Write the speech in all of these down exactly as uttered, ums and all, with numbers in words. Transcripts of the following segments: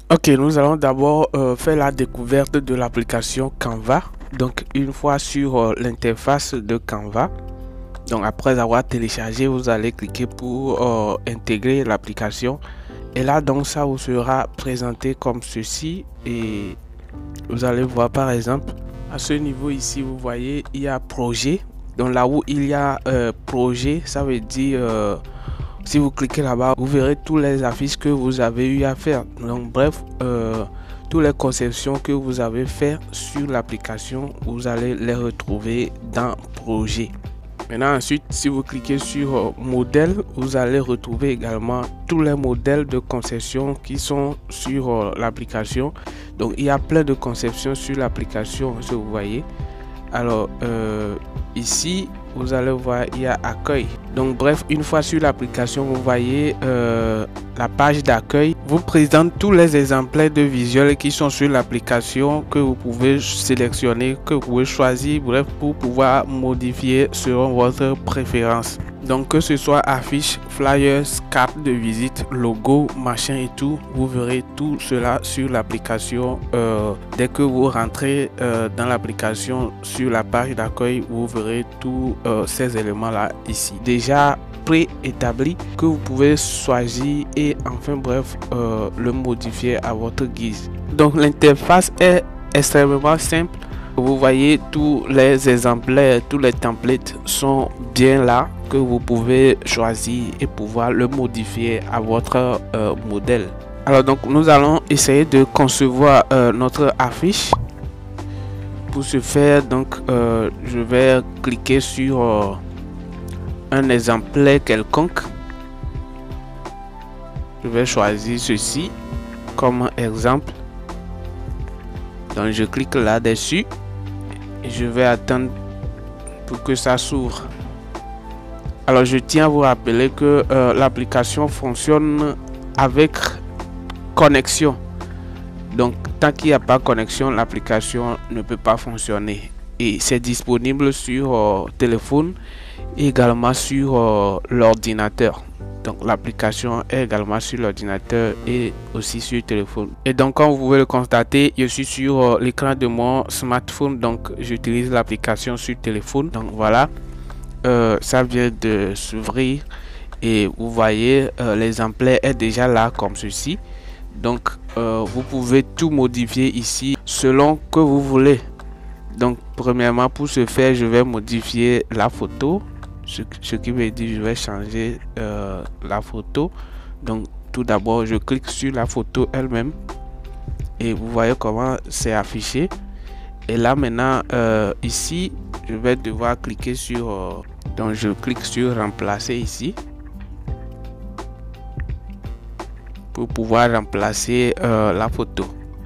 Ok, nous allons d'abord euh, faire la découverte de l'application Canva. Donc une fois sur euh, l'interface de Canva, donc après avoir téléchargé, vous allez cliquer pour euh, intégrer l'application. Et là, donc ça vous sera présenté comme ceci. Et vous allez voir par exemple, à ce niveau ici, vous voyez, il y a projet. Donc là où il y a euh, projet, ça veut dire... Euh, si vous cliquez là-bas, vous verrez toutes les affiches que vous avez eu à faire. Donc bref, euh, toutes les conceptions que vous avez fait sur l'application, vous allez les retrouver dans projet. Maintenant ensuite, si vous cliquez sur euh, modèle, vous allez retrouver également tous les modèles de conception qui sont sur euh, l'application. Donc il y a plein de conceptions sur l'application, si vous voyez. Alors euh, ici vous allez voir, il y a accueil. Donc bref, une fois sur l'application, vous voyez euh, la page d'accueil vous présente tous les exemplaires de visuels qui sont sur l'application, que vous pouvez sélectionner, que vous pouvez choisir, bref, pour pouvoir modifier selon votre préférence. Donc que ce soit affiches, flyers, cartes de visite, logo, machin et tout, vous verrez tout cela sur l'application. Euh, dès que vous rentrez euh, dans l'application sur la page d'accueil, vous verrez tous euh, ces éléments là ici déjà préétablis que vous pouvez choisir et enfin bref euh, le modifier à votre guise. Donc l'interface est extrêmement simple. Vous voyez tous les exemplaires, tous les templates sont bien là, que vous pouvez choisir et pouvoir le modifier à votre euh, modèle. Alors donc nous allons essayer de concevoir euh, notre affiche. Pour ce faire, donc euh, je vais cliquer sur euh, un exemplaire quelconque. Je vais choisir ceci comme exemple. Donc je clique là-dessus et je vais attendre pour que ça s'ouvre. Alors je tiens à vous rappeler que euh, l'application fonctionne avec connexion. Donc tant qu'il n'y a pas de connexion, l'application ne peut pas fonctionner. Et c'est disponible sur euh, téléphone et également sur euh, l'ordinateur. Donc l'application est également sur l'ordinateur et aussi sur le téléphone. Et donc comme vous pouvez le constater, je suis sur euh, l'écran de mon smartphone. Donc j'utilise l'application sur le téléphone. Donc voilà, euh, ça vient de s'ouvrir et vous voyez euh, l'exemplaire est déjà là comme ceci. Donc euh, vous pouvez tout modifier ici selon que vous voulez. Donc premièrement, pour ce faire, je vais modifier la photo. Ce, ce qui veut dire je vais changer euh, la photo. Donc tout d'abord je clique sur la photo elle-même et vous voyez comment c'est affiché. Et là maintenant euh, ici je vais devoir cliquer sur euh, donc je clique sur remplacer ici pour pouvoir remplacer euh, la photo.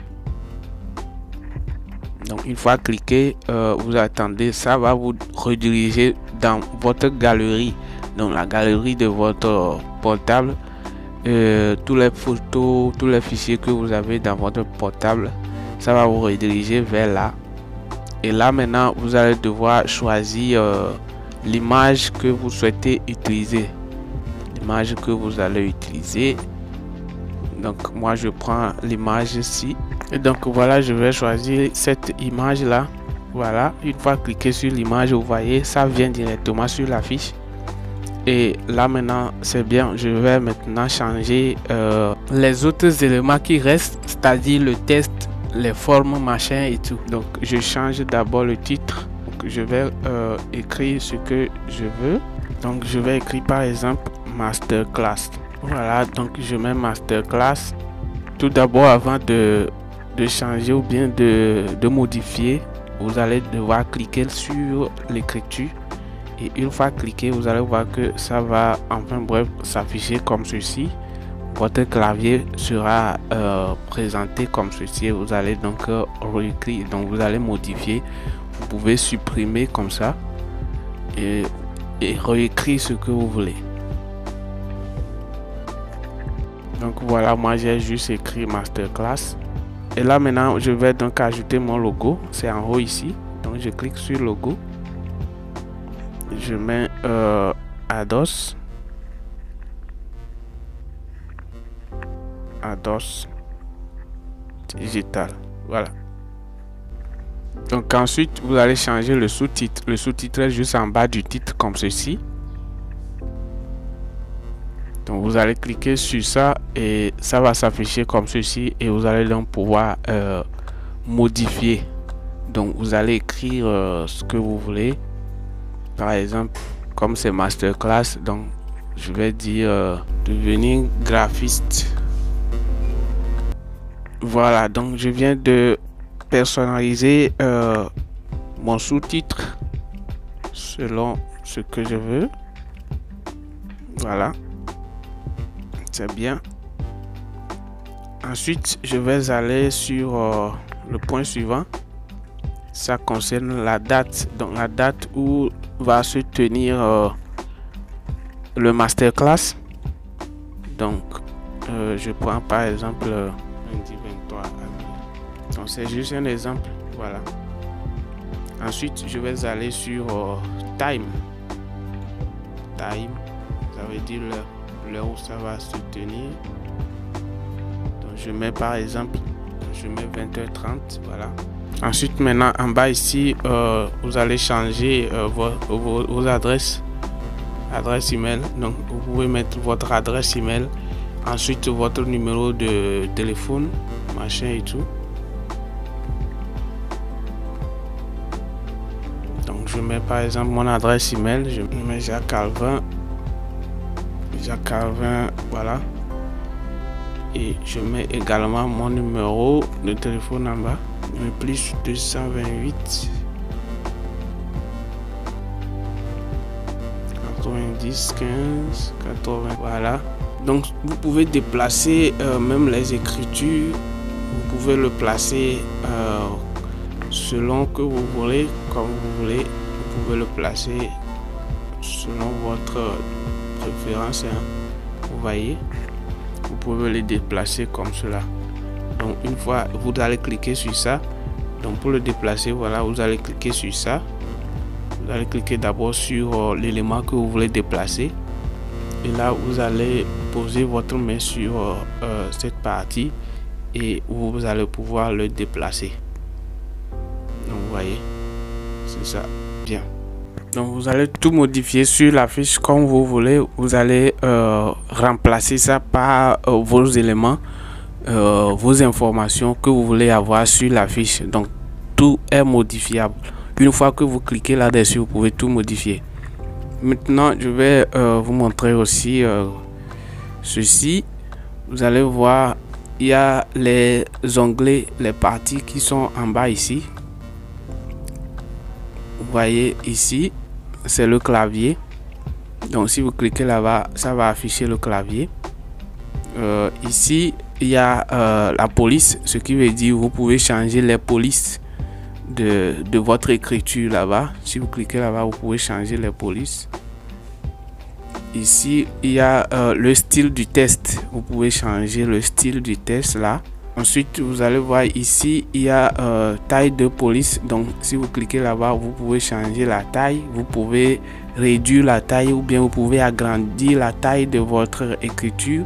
Donc une fois cliqué, euh, vous attendez, ça va vous rediriger dans votre galerie, donc la galerie de votre portable. Euh, tous les photos, tous les fichiers que vous avez dans votre portable, ça va vous rediriger vers là. Et là maintenant vous allez devoir choisir euh, l'image que vous souhaitez utiliser, l'image que vous allez utiliser. Donc moi je prends l'image ici. Et donc voilà, je vais choisir cette image là. Voilà, une fois cliqué sur l'image, vous voyez ça vient directement sur l'affiche. Et là maintenant c'est bien, je vais maintenant changer euh, les autres éléments qui restent, c'est-à-dire le texte, les formes, machin et tout. Donc je change d'abord le titre. Donc je vais euh, écrire ce que je veux. Donc je vais écrire par exemple masterclass. Voilà, donc je mets masterclass. Tout d'abord, avant de, de changer ou bien de, de modifier, vous allez devoir cliquer sur l'écriture. Et une fois cliqué, vous allez voir que ça va enfin bref s'afficher comme ceci. Votre clavier sera euh, présenté comme ceci. Vous allez donc euh, réécrire, donc vous allez modifier. Vous pouvez supprimer comme ça et, et réécrire ce que vous voulez. Donc voilà, moi j'ai juste écrit masterclass. Et là maintenant je vais donc ajouter mon logo. C'est en haut ici. Donc je clique sur logo. Je mets euh, Ados. Ados. digital. Voilà. Donc ensuite, vous allez changer le sous-titre. Le sous-titre est juste en bas du titre comme ceci. Donc vous allez cliquer sur ça et ça va s'afficher comme ceci et vous allez donc pouvoir euh, modifier. Donc vous allez écrire euh, ce que vous voulez. Par exemple, comme c'est masterclass, donc je vais dire euh, devenir graphiste. Voilà, donc je viens de personnaliser euh, mon sous-titre selon ce que je veux. Voilà, c'est bien. Ensuite, je vais aller sur euh, le point suivant. Ça concerne la date, donc la date où va se tenir euh, le masterclass. Donc euh, je prends par exemple euh, lundi vingt-trois avril. Donc c'est juste un exemple. Voilà. Ensuite je vais aller sur euh, time. Time, ça veut dire l'heure où ça va se tenir. Donc je mets par exemple, je mets vingt heures trente. Voilà. Ensuite, maintenant en bas ici, euh, vous allez changer euh, vos, vos, vos adresses, adresse email. Donc vous pouvez mettre votre adresse email, ensuite votre numéro de téléphone, machin et tout. Donc je mets par exemple mon adresse email, je mets Jacques Calvin, Jacques Calvin, voilà. Et je mets également mon numéro de téléphone en bas. Plus deux cent vingt-huit quatre-vingt-dix quinze quatre-vingts. Voilà. Donc vous pouvez déplacer euh, même les écritures. Vous pouvez le placer euh, selon que vous voulez, comme vous voulez. Vous pouvez le placer selon votre préférence, hein. Vous voyez, vous pouvez les déplacer comme cela. Donc une fois vous allez cliquer sur ça, donc pour le déplacer, voilà, vous allez cliquer sur ça. Vous allez cliquer d'abord sur euh, l'élément que vous voulez déplacer et là vous allez poser votre main sur euh, euh, cette partie et vous allez pouvoir le déplacer. Donc vous voyez, c'est ça, bien. Donc vous allez tout modifier sur la fiche comme vous voulez. Vous allez euh, remplacer ça par euh, vos éléments, euh, vos informations que vous voulez avoir sur la fiche. Donc tout est modifiable. Une fois que vous cliquez là-dessus, vous pouvez tout modifier. Maintenant, je vais euh, vous montrer aussi euh, ceci. Vous allez voir, il y a les onglets, les parties qui sont en bas ici. Vous voyez ici, c'est le clavier. Donc si vous cliquez là-bas, ça va afficher le clavier. Euh, ici, il y a euh, la police, ce qui veut dire vous pouvez changer les polices de, de votre écriture là-bas. Si vous cliquez là-bas, vous pouvez changer les polices. Ici, il y a euh, le style du test. Vous pouvez changer le style du test là. Ensuite, vous allez voir ici, il y a euh, taille de police. Donc, si vous cliquez là-bas, vous pouvez changer la taille. Vous pouvez réduire la taille ou bien vous pouvez agrandir la taille de votre écriture.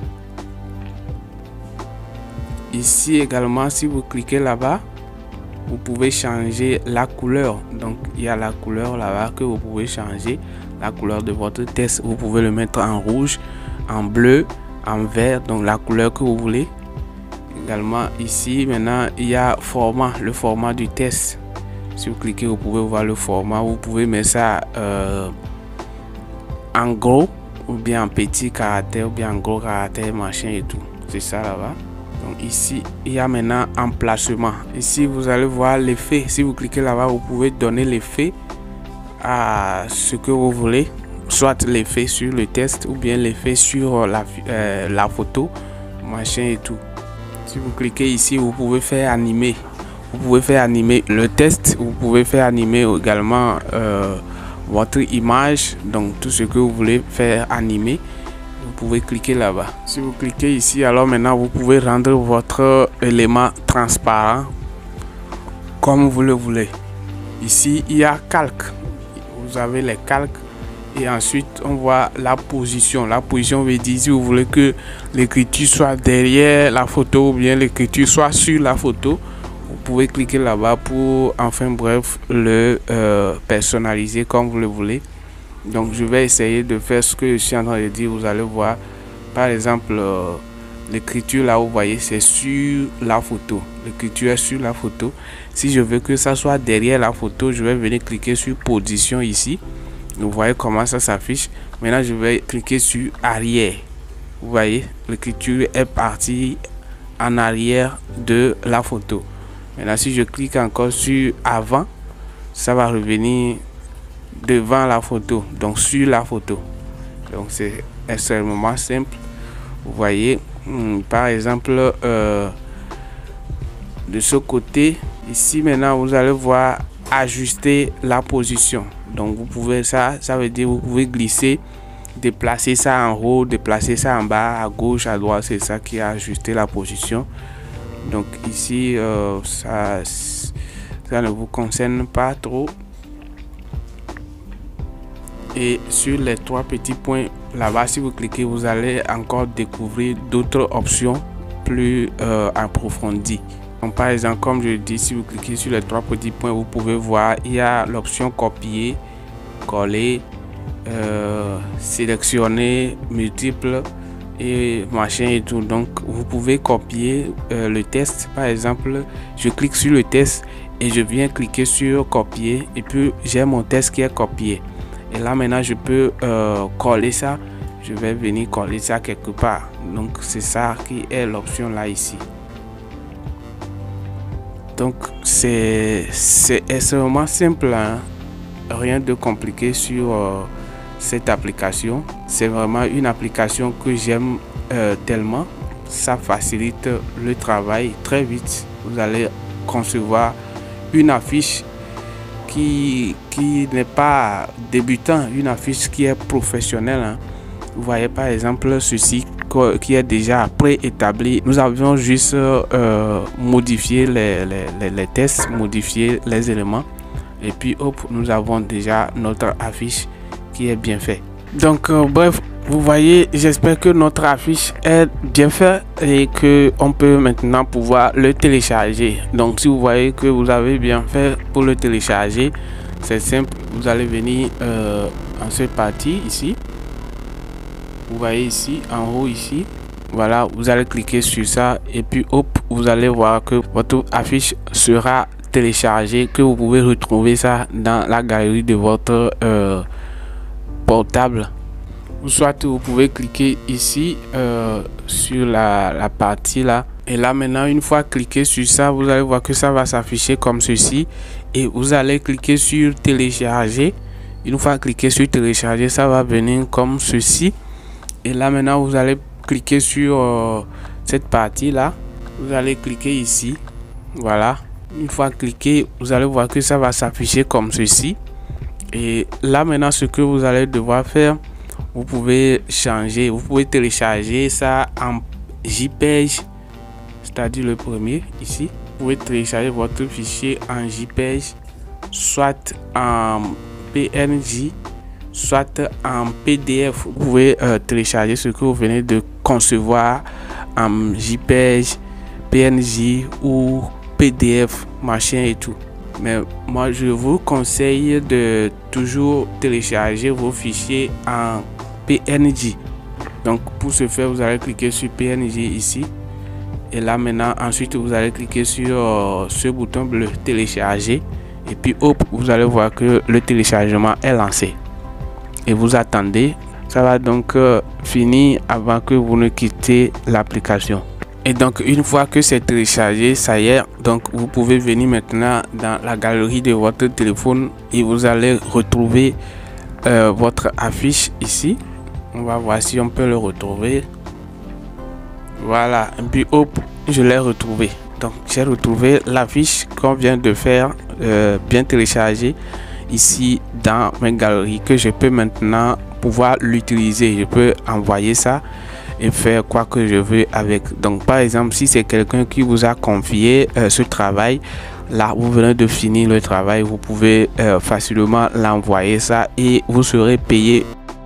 Ici également, si vous cliquez là-bas, vous pouvez changer la couleur. Donc, il y a la couleur là-bas que vous pouvez changer. La couleur de votre test, vous pouvez le mettre en rouge, en bleu, en vert. Donc, la couleur que vous voulez. Également ici maintenant il y a format, le format du test. Si vous cliquez, vous pouvez voir le format. Vous pouvez mettre ça euh, en gros ou bien en petit caractère ou bien en gros caractère, machin et tout. C'est ça là-bas. Donc ici il y a maintenant emplacement. Ici vous allez voir l'effet. Si vous cliquez là-bas, vous pouvez donner l'effet à ce que vous voulez, soit l'effet sur le test ou bien l'effet sur la, euh, la photo, machin et tout. Si vous cliquez ici, vous pouvez faire animer. Vous pouvez faire animer le test. Vous pouvez faire animer également euh, votre image. Donc tout ce que vous voulez faire animer, vous pouvez cliquer là-bas. Si vous cliquez ici, alors maintenant vous pouvez rendre votre élément transparent comme vous le voulez. Ici, il y a calque. Vous avez les calques. Et ensuite, on voit la position. La position veut dire si vous voulez que l'écriture soit derrière la photo ou bien l'écriture soit sur la photo. Vous pouvez cliquer là-bas pour, enfin bref, le euh, personnaliser comme vous le voulez. Donc, je vais essayer de faire ce que je suis en train de dire. Vous allez voir, par exemple, euh, l'écriture là, vous voyez, c'est sur la photo. L'écriture est sur la photo. Si je veux que ça soit derrière la photo, je vais venir cliquer sur position ici. Vous voyez comment ça s'affiche. Maintenant, je vais cliquer sur arrière. Vous voyez, l'écriture est partie en arrière de la photo. Maintenant, si je clique encore sur avant, ça va revenir devant la photo, donc sur la photo. Donc, c'est extrêmement simple. Vous voyez, par exemple, euh, de ce côté, ici, maintenant, vous allez voir ajuster la position. Donc vous pouvez ça ça veut dire vous pouvez glisser, déplacer ça en haut, déplacer ça en bas, à gauche, à droite. C'est ça qui a ajusté la position. Donc ici euh, ça ça ne vous concerne pas trop. Et sur les trois petits points là-bas, si vous cliquez, vous allez encore découvrir d'autres options plus euh, approfondies. Donc, par exemple, comme je dis, si vous cliquez sur les trois petits points, vous pouvez voir, il y a l'option copier, coller, euh, sélectionner, multiple et machin et tout. Donc, vous pouvez copier euh, le texte. Par exemple, je clique sur le texte et je viens cliquer sur copier et puis j'ai mon texte qui est copié. Et là, maintenant, je peux euh, coller ça. Je vais venir coller ça quelque part. Donc, c'est ça qui est l'option là ici. Donc c'est extrêmement simple, hein? Rien de compliqué sur euh, cette application. C'est vraiment une application que j'aime euh, tellement. Ça facilite le travail très vite. Vous allez concevoir une affiche qui, qui n'est pas débutant, une affiche qui est professionnelle, hein? Vous voyez par exemple ceci qui est déjà préétabli. Nous avions juste euh, modifié les, les, les tests, modifié les éléments et puis hop, nous avons déjà notre affiche qui est bien fait. Donc euh, bref, vous voyez, j'espère que notre affiche est bien faite et que on peut maintenant pouvoir le télécharger. Donc si vous voyez que vous avez bien fait pour le télécharger, c'est simple, vous allez venir euh, en cette partie ici. Vous voyez ici, en haut ici, voilà, vous allez cliquer sur ça et puis hop, vous allez voir que votre affiche sera téléchargée, que vous pouvez retrouver ça dans la galerie de votre euh, portable. Ou soit vous pouvez cliquer ici euh, sur la, la partie là. Et là maintenant, une fois cliqué sur ça, vous allez voir que ça va s'afficher comme ceci. Et vous allez cliquer sur télécharger. Une fois cliqué sur télécharger, ça va venir comme ceci. Et là maintenant vous allez cliquer sur euh, cette partie là, vous allez cliquer ici, voilà. Une fois cliqué, vous allez voir que ça va s'afficher comme ceci. Et là maintenant ce que vous allez devoir faire, vous pouvez changer, vous pouvez télécharger ça en J P G, c'est-à-dire le premier ici. Vous pouvez télécharger votre fichier en J P G, soit en P N G, soit en P D F. Vous pouvez euh, télécharger ce que vous venez de concevoir en J P G, P N G ou P D F, machin et tout. Mais moi je vous conseille de toujours télécharger vos fichiers en P N G. Donc pour ce faire, vous allez cliquer sur P N G ici. Et là maintenant, ensuite vous allez cliquer sur euh, ce bouton bleu télécharger. Et puis hop, vous allez voir que le téléchargement est lancé. Et vous attendez, ça va donc euh, finir avant que vous ne quittez l'application. Et donc une fois que c'est téléchargé, ça y est, donc vous pouvez venir maintenant dans la galerie de votre téléphone et vous allez retrouver euh, votre affiche ici. On va voir si on peut le retrouver. Voilà, et puis hop, je l'ai retrouvé. Donc j'ai retrouvé l'affiche qu'on vient de faire, euh, bien téléchargée ici dans mes galeries, que je peux maintenant pouvoir l'utiliser. Je peux envoyer ça et faire quoi que je veux avec. Donc par exemple, si c'est quelqu'un qui vous a confié euh, ce travail, Là, vous venez de finir le travail, vous pouvez euh, facilement l'envoyer ça et vous serez payé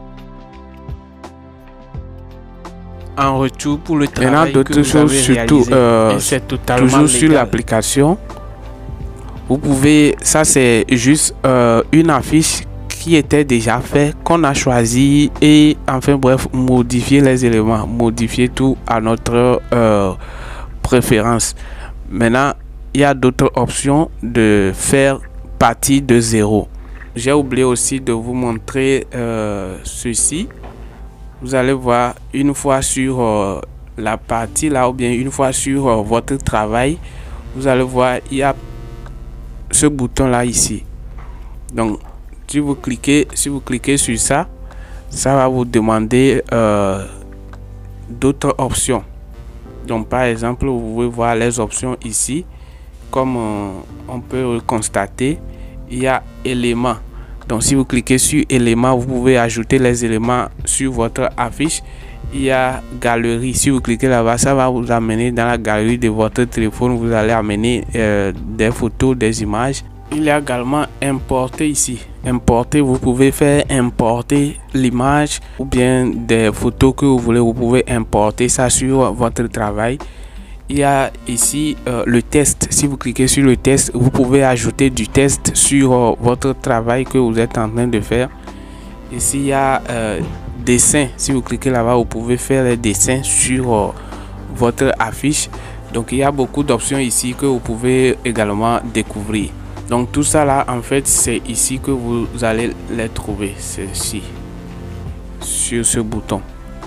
en retour pour le travail. Maintenant, d'autres choses, surtout euh, toujours sur l'application, vous pouvez, ça c'est juste euh, une affiche qui était déjà fait, qu'on a choisi, et enfin bref, modifier les éléments, modifier tout à notre euh, préférence. Maintenant, il y a d'autres options de faire partie de zéro. J'ai oublié aussi de vous montrer euh, ceci. Vous allez voir, une fois sur euh, la partie là, ou bien une fois sur euh, votre travail, vous allez voir, il y a ce bouton là ici. Donc si vous cliquez si vous cliquez sur ça, ça va vous demander euh, d'autres options. Donc par exemple, vous pouvez voir les options ici. Comme euh, on peut le constater, il y a éléments. Donc si vous cliquez sur éléments, vous pouvez ajouter les éléments sur votre affiche. Il y a galerie. Si vous cliquez là-bas, ça va vous amener dans la galerie de votre téléphone. Vous allez amener euh, des photos, des images. Il y a également importer ici. Importer, vous pouvez faire importer l'image ou bien des photos que vous voulez. Vous pouvez importer ça sur votre travail. Il y a ici euh, le test. Si vous cliquez sur le test, vous pouvez ajouter du test sur euh, votre travail que vous êtes en train de faire. Ici, il y a euh, dessin. Si vous cliquez là-bas, vous pouvez faire les dessins sur euh, votre affiche. Donc, il y a beaucoup d'options ici que vous pouvez également découvrir. Donc, tout ça là, en fait, c'est ici que vous allez les trouver. C'est ici, sur ce bouton.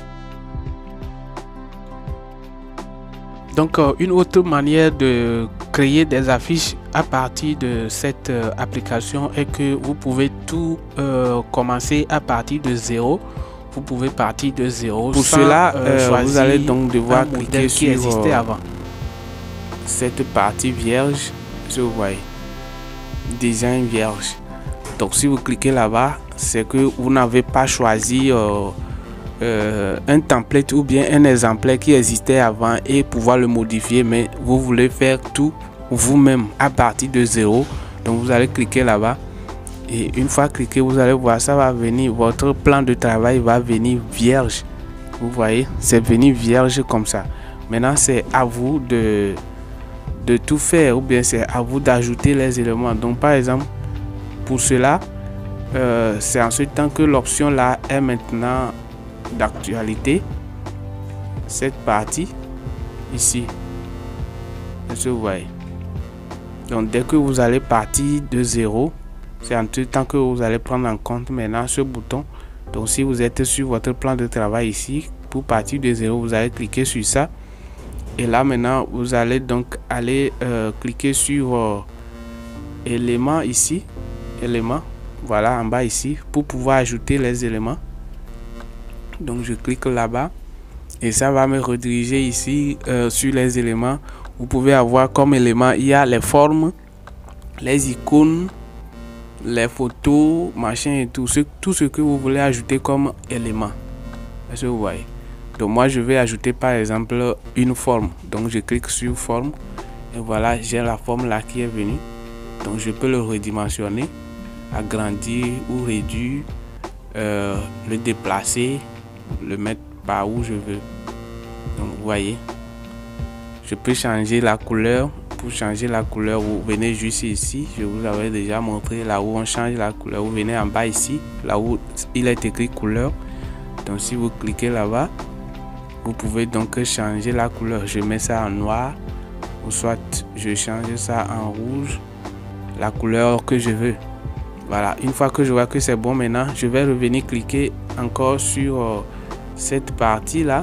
Donc, euh, une autre manière de créer des affiches à partir de cette euh, application est que vous pouvez tout euh, commencer à partir de zéro. Vous pouvez partir de zéro. Pour cela, euh, vous allez donc devoir cliquer sur qui existait euh, avant. Cette partie vierge, je vois, design vierge. Donc, si vous cliquez là-bas, c'est que vous n'avez pas choisi euh, Euh, un template ou bien un exemplaire qui existait avant et pouvoir le modifier, mais vous voulez faire tout vous-même à partir de zéro. Donc vous allez cliquer là-bas et une fois cliqué, vous allez voir, ça va venir, votre plan de travail va venir vierge. Vous voyez, c'est venu vierge comme ça. Maintenant, c'est à vous de de tout faire, ou bien c'est à vous d'ajouter les éléments. Donc par exemple, pour cela, euh, c'est en ce temps que l'option là est maintenant d'actualité. Cette partie ici, je vois. Donc dès que vous allez partir de zéro, c'est en tout temps que vous allez prendre en compte maintenant ce bouton. Donc si vous êtes sur votre plan de travail ici, pour partir de zéro, vous allez cliquer sur ça et là maintenant vous allez donc aller euh, cliquer sur euh, éléments ici, éléments, voilà en bas ici, pour pouvoir ajouter les éléments. Donc je clique là-bas et ça va me rediriger ici euh, sur les éléments. Vous pouvez avoir comme élément, il y a les formes, les icônes, les photos, machin et tout ce, tout ce que vous voulez ajouter comme élément. Est-ce que vous voyez? Donc moi je vais ajouter par exemple une forme. Donc je clique sur forme et voilà, j'ai la forme là qui est venue. Donc je peux le redimensionner, agrandir ou réduire, euh, le déplacer, le mettre par où je veux. Donc vous voyez, je peux changer la couleur. Pour changer la couleur, vous venez juste ici, je vous avais déjà montré là où on change la couleur. Vous venez en bas ici, là où il est écrit couleur. Donc si vous cliquez là-bas, vous pouvez donc changer la couleur. Je mets ça en noir, ou soit je change ça en rouge, la couleur que je veux. Voilà, une fois que je vois que c'est bon, maintenant je vais revenir cliquer encore sur euh, cette partie là,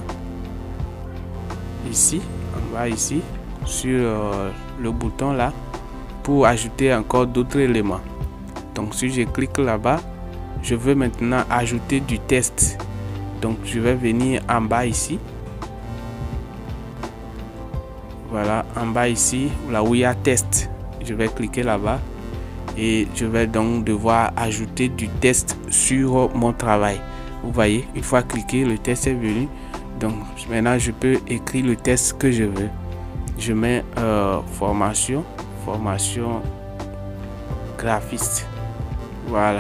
ici en bas ici, sur euh, le bouton là, pour ajouter encore d'autres éléments. Donc si je clique là-bas, je veux maintenant ajouter du test. Donc je vais venir en bas ici, voilà, en bas ici, là où il y a test, je vais cliquer là-bas et je vais donc devoir ajouter du test sur mon travail. Vous voyez, une fois cliqué, le test est venu. Donc maintenant je peux écrire le test que je veux. Je mets euh, formation, formation graphiste. Voilà.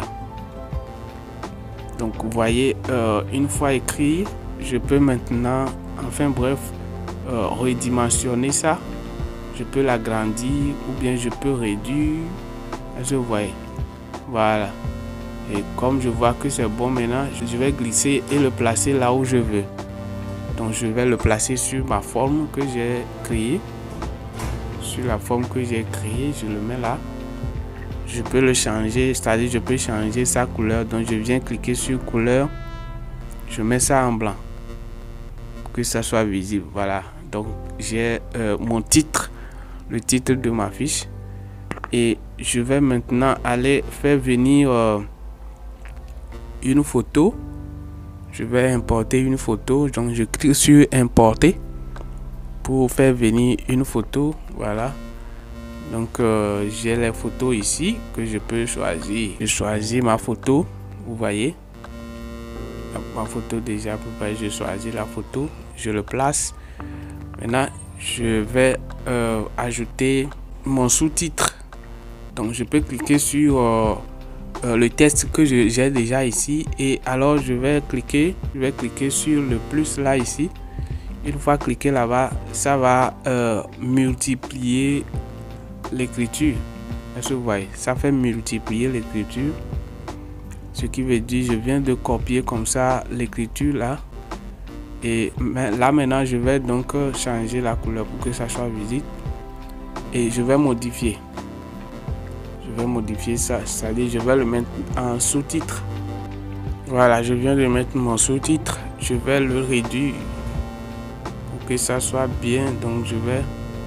Donc vous voyez, euh, une fois écrit, je peux maintenant, enfin bref, euh, redimensionner ça. Je peux l'agrandir ou bien je peux réduire. Je vois. Voilà. Et comme je vois que c'est bon maintenant, je vais glisser et le placer là où je veux. Donc je vais le placer sur ma forme que j'ai créée. Sur la forme que j'ai créée, je le mets là. Je peux le changer, c'est-à-dire je peux changer sa couleur. Donc je viens cliquer sur couleur. Je mets ça en blanc. Pour que ça soit visible. Voilà. Donc j'ai euh, mon titre. Le titre de ma fiche. Et je vais maintenant aller faire venir euh, une photo. Je vais importer une photo. Donc je clique sur importer pour faire venir une photo. Voilà. Donc euh, j'ai les photos ici que je peux choisir. Je choisis ma photo. Vous voyez ma photo déjà. Je choisis la photo. Je le place. Maintenant je vais euh, ajouter mon sous-titre. Donc je peux cliquer sur euh, euh, le texte que j'ai déjà ici et alors je vais cliquer je vais cliquer sur le plus là ici. Une fois cliqué là-bas, ça va euh, multiplier l'écriture. Est-ce que vous voyez, ça fait multiplier l'écriture, ce qui veut dire je viens de copier comme ça l'écriture là. Et là maintenant je vais donc changer la couleur pour que ça soit visible et je vais modifier je vais modifier ça, c'est-à-dire je vais le mettre en sous-titre. Voilà, je viens de mettre mon sous-titre. Je vais le réduire pour que ça soit bien. Donc je vais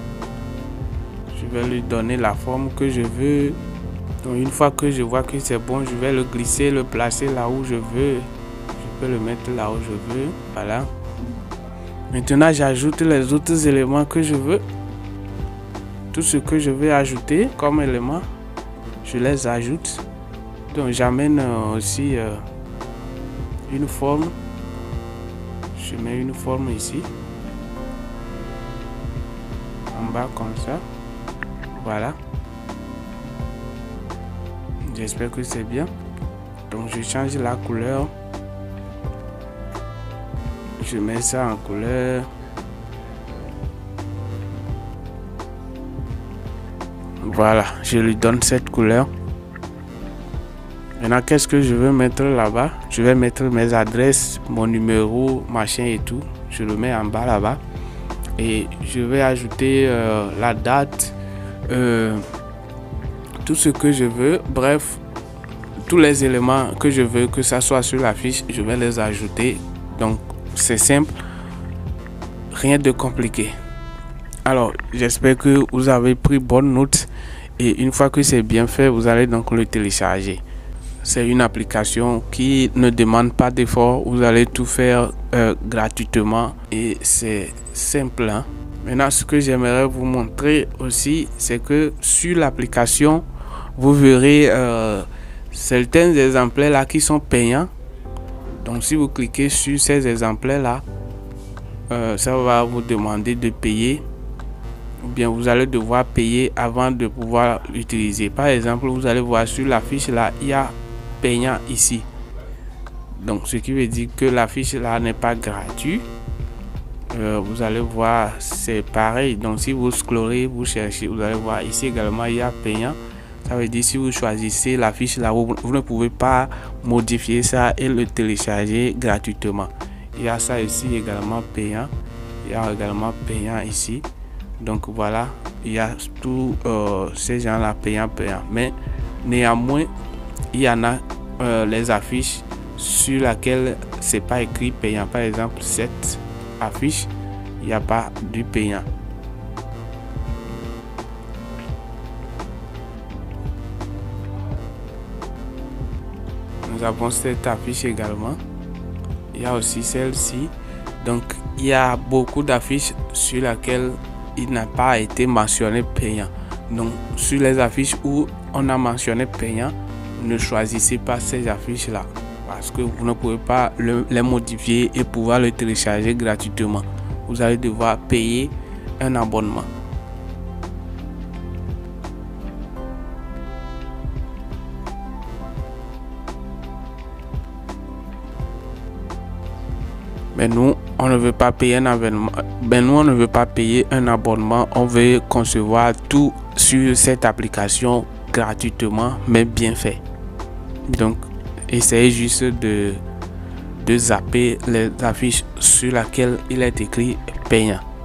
je vais lui donner la forme que je veux. Donc une fois que je vois que c'est bon, je vais le glisser, le placer là où je veux. Je peux le mettre là où je veux. Voilà. Maintenant, j'ajoute les autres éléments que je veux. Tout ce que je veux ajouter comme élément, je les ajoute. Donc, j'amène aussi euh, une forme. Je mets une forme ici. En bas comme ça. Voilà. J'espère que c'est bien. Donc, je change la couleur. Je mets ça en couleur. Voilà, je lui donne cette couleur. Maintenant, qu'est-ce que je veux mettre là-bas? Je vais mettre mes adresses, mon numéro, machin et tout. Je le mets en bas là-bas. Et je vais ajouter euh, la date, euh, tout ce que je veux. Bref, tous les éléments que je veux que ça soit sur la fiche, je vais les ajouter. Donc, c'est simple, rien de compliqué. Alors j'espère que vous avez pris bonne note et une fois que c'est bien fait, vous allez donc le télécharger. C'est une application qui ne demande pas d'effort, vous allez tout faire euh, gratuitement et c'est simple, hein? Maintenant, ce que j'aimerais vous montrer aussi, c'est que sur l'application vous verrez euh, certains exemplaires là qui sont payants. Donc si vous cliquez sur ces exemplaires là, euh, ça va vous demander de payer, ou bien vous allez devoir payer avant de pouvoir l'utiliser. Par exemple, vous allez voir sur la fiche là, il y a payant ici. Donc ce qui veut dire que la fiche là n'est pas gratuite. Euh, vous allez voir, c'est pareil. Donc si vous scrollez, vous cherchez, vous allez voir ici également il y a payant. Ça veut dire si vous choisissez la fiche là, vous, vous ne pouvez pas modifier ça et le télécharger gratuitement. Il y a ça ici également payant. Il y a également payant ici. Donc voilà, il y a tous euh, ces gens là payants payants. Mais néanmoins, il y en a euh, les affiches sur laquelle c'est pas écrit payant. Par exemple, cette affiche, il n'y a pas du payant. Nous avons cette affiche également. Il y a aussi celle-ci. Donc il y a beaucoup d'affiches sur lesquelles il n'a pas été mentionné payant. Donc sur les affiches où on a mentionné payant, ne choisissez pas ces affiches là parce que vous ne pouvez pas le, les modifier et pouvoir le télécharger gratuitement. Vous allez devoir payer un abonnement. Mais nous, on ne veut pas payer un abonnement. Ben nous, on ne veut pas payer un abonnement. On veut concevoir tout sur cette application gratuitement, mais bien fait. Donc, essayez juste de, de zapper les affiches sur lesquelles il est écrit payant.